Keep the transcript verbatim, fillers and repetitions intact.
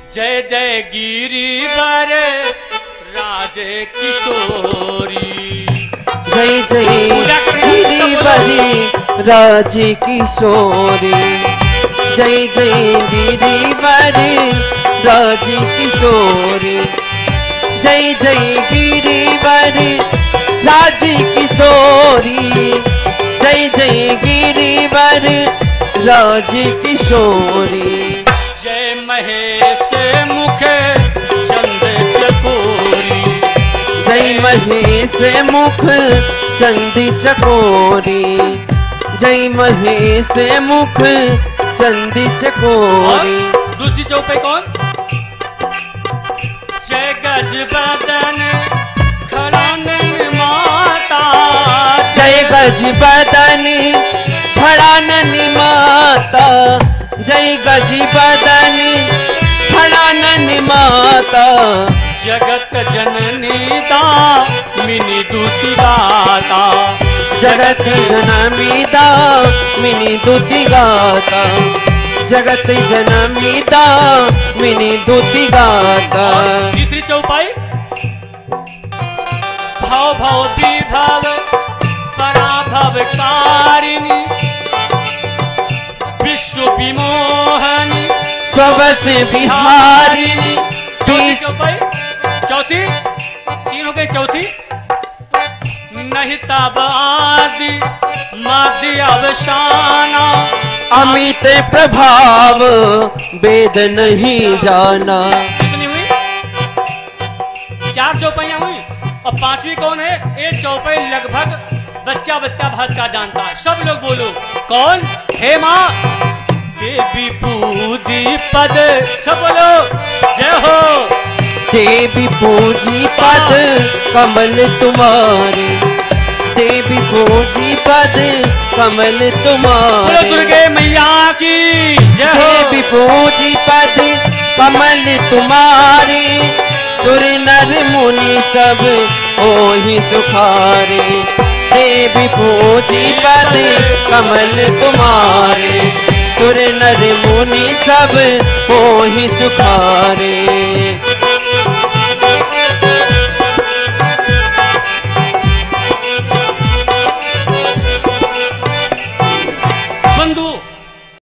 जय जय गिरिवर राजे किशोरी, जय जय गिरिवर राजे किशोरी, जय जय गिरिवर राजे किशोरी, जय जय गिरिवर राजे किशोरी, जय जय गिरिवर राजे किशोरी। जय महेश मुख चंद चकोरी, जय महेश मुख चंदी चकोरी, जय महेश मुख चंदी चकोरी। दूसरी चौपाई कौन? जय गज बदन खड़ानन माता, जय गज बदन खड़ानन माता, जय गज बदन खड़ानन माता। जगत जननी दामिनी दूती गाता, जगत जननी दामिनी दूती गाता, जगत जननी दामिनी दूती गाता। तीसरी चौपाई भाव भाव विभव पराभव कारिणी, विश्व विमोहनी सबस बिहारिणी। चौथी चौथी तीन हो गई। चौथी नहीं तब आदि माध्य अवसाना, अमित प्रभाव वेद नहीं जाना। कितनी हुई? चार चौपाइयां हुई। और पांचवी कौन है? एक चौपाई लगभग बच्चा बच्चा भाषा का जानता है। सब लोग बोलो कौन? हे माँ देवी पूजी पद, सब बोलो जय हो। देवी पूजी पद कमल तुम्हारे, देवी पूजी पद कमल तुम्हारे। दुर्गे मैया की जय हो। देवी पूजी पद कमल तुम्हारे, सुर नर मुनि सब ओहि सुखारे। देवी पूजी पद कमल तुम्हारे, सुर नर मुनि सब ओहि सुखारे।